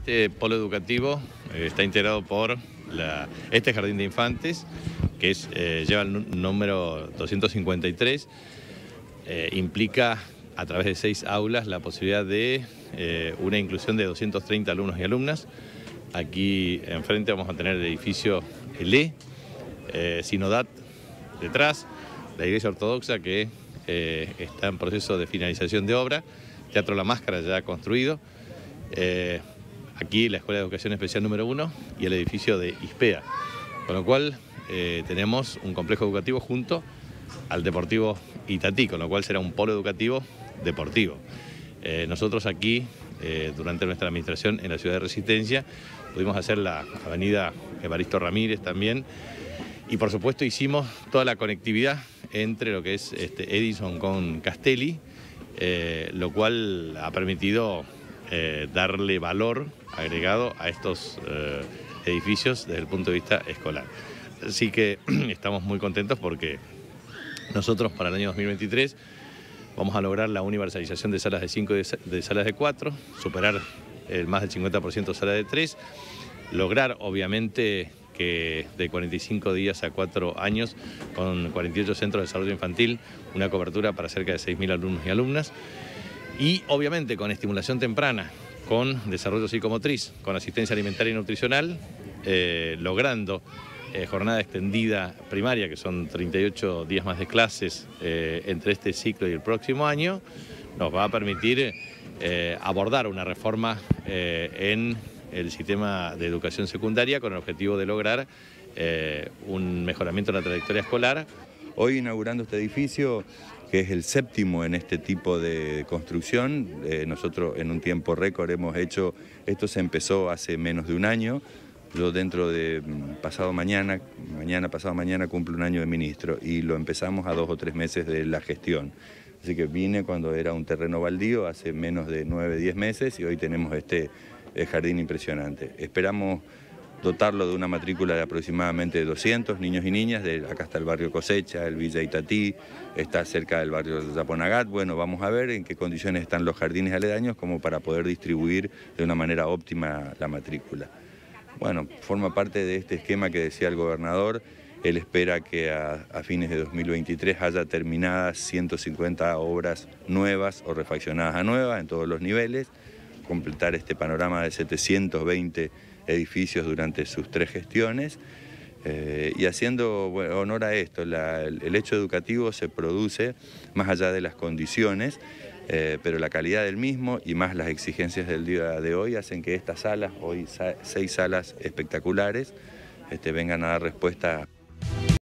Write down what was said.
Este polo educativo está integrado por este jardín de infantes, que lleva el número 253, implica a través de 6 aulas la posibilidad de una inclusión de 230 alumnos y alumnas. Aquí enfrente vamos a tener el edificio ELE, Sinodat detrás, la iglesia ortodoxa que está en proceso de finalización de obra, Teatro La Máscara ya construido, aquí la Escuela de Educación Especial número 1 y el edificio de ISPEA, con lo cual tenemos un complejo educativo junto al Deportivo Itatí, con lo cual será un polo educativo deportivo. Nosotros aquí, durante nuestra administración en la ciudad de Resistencia, pudimos hacer la avenida Evaristo Ramírez también, y por supuesto hicimos toda la conectividad entre lo que es Edison con Castelli, lo cual ha permitido darle valor agregado a estos edificios desde el punto de vista escolar. Así que estamos muy contentos porque nosotros para el año 2023 vamos a lograr la universalización de salas de 5 y de salas de 4, superar el más del 50% de salas de 3, lograr obviamente que de 45 días a 4 años, con 48 centros de desarrollo infantil, una cobertura para cerca de 6.000 alumnos y alumnas, y obviamente con estimulación temprana, con desarrollo psicomotriz, con asistencia alimentaria y nutricional, logrando jornada extendida primaria, que son 38 días más de clases entre este ciclo y el próximo año, nos va a permitir abordar una reforma en el sistema de educación secundaria con el objetivo de lograr un mejoramiento en la trayectoria escolar. Hoy inaugurando este edificio, que es el 7º en este tipo de construcción, nosotros en un tiempo récord hemos hecho, esto se empezó hace menos de un año. Yo dentro de pasado mañana cumplo un año de ministro y lo empezamos a 2 o 3 meses de la gestión. Así que vine cuando era un terreno baldío, hace menos de 9 o 10 meses, y hoy tenemos este jardín impresionante. Esperamos dotarlo de una matrícula de aproximadamente 200 niños y niñas. Acá está el barrio Cosecha, el Villa Itatí, está cerca del barrio Zaponagat. Bueno, vamos a ver en qué condiciones están los jardines aledaños como para poder distribuir de una manera óptima la matrícula. Bueno, forma parte de este esquema que decía el gobernador. Él espera que a fines de 2023 haya terminadas 150 obras nuevas o refaccionadas a nuevas en todos los niveles, completar este panorama de 720 edificios durante sus 3 gestiones, y haciendo honor a esto, el hecho educativo se produce más allá de las condiciones, pero la calidad del mismo y más las exigencias del día de hoy hacen que estas salas, hoy 6 salas espectaculares, vengan a dar respuesta